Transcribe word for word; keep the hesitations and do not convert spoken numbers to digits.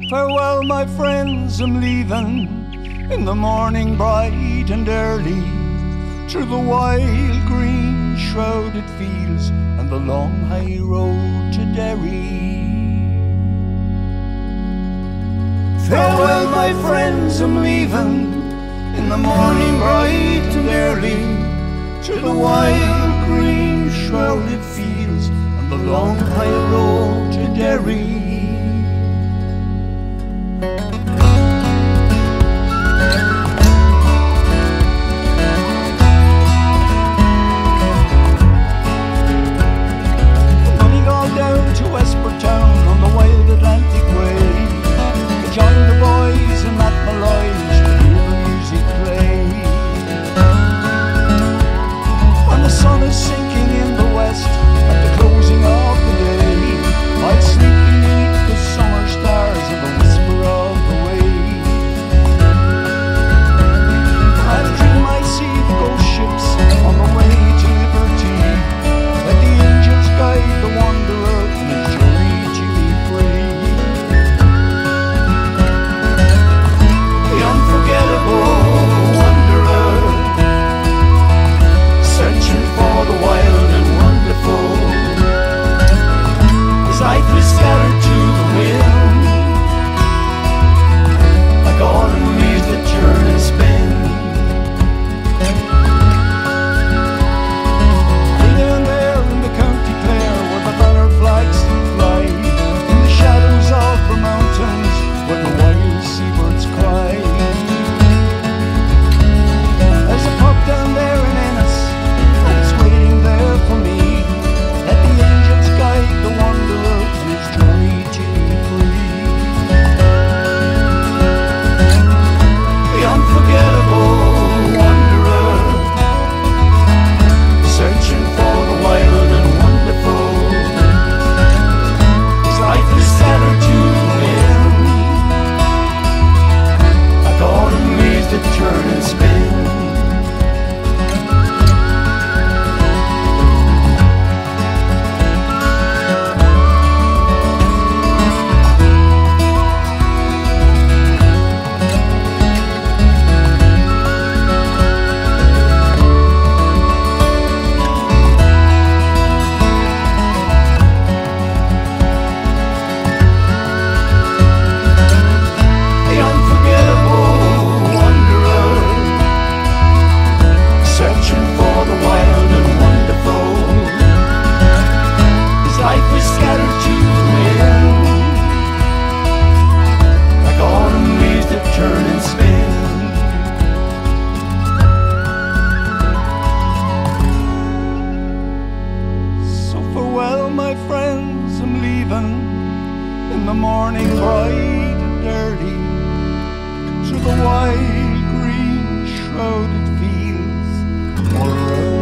Farewell, my friends, I'm leaving in the morning bright and early, through the wild green shrouded fields and the long high road to Derry. Farewell, my friends, I'm leaving in the morning bright and early, through the wild green shrouded fields and the long high road to Derry. Down to Westport on the wild Atlantic way, to join the boys in that Malloy's to hear the music play. When the sun is sinking in the west at the closing of the day, I'd sleep beneath the summer stars and the whisper of the wave. I'll dream I see the ghost ships on the way to liberty. Let the angels guide the wanderer in his journey to be free. The unforgettable wanderer, searching for the wild and wonderful. His life is scattered to the wind, like autumn leaves that turn and spin. Flags that fly in the shadows of the mountains where the wild seabirds cry. There's a pub down there in Ennis and it's waiting there for me. Let the angels guide the wanderer on his journey to be free. The unforgettable wanderer, searching for the wild and wonderful. Life is scattered to the wind, like autumn leaves that turn and spin. Through the wild green shrouded fields all around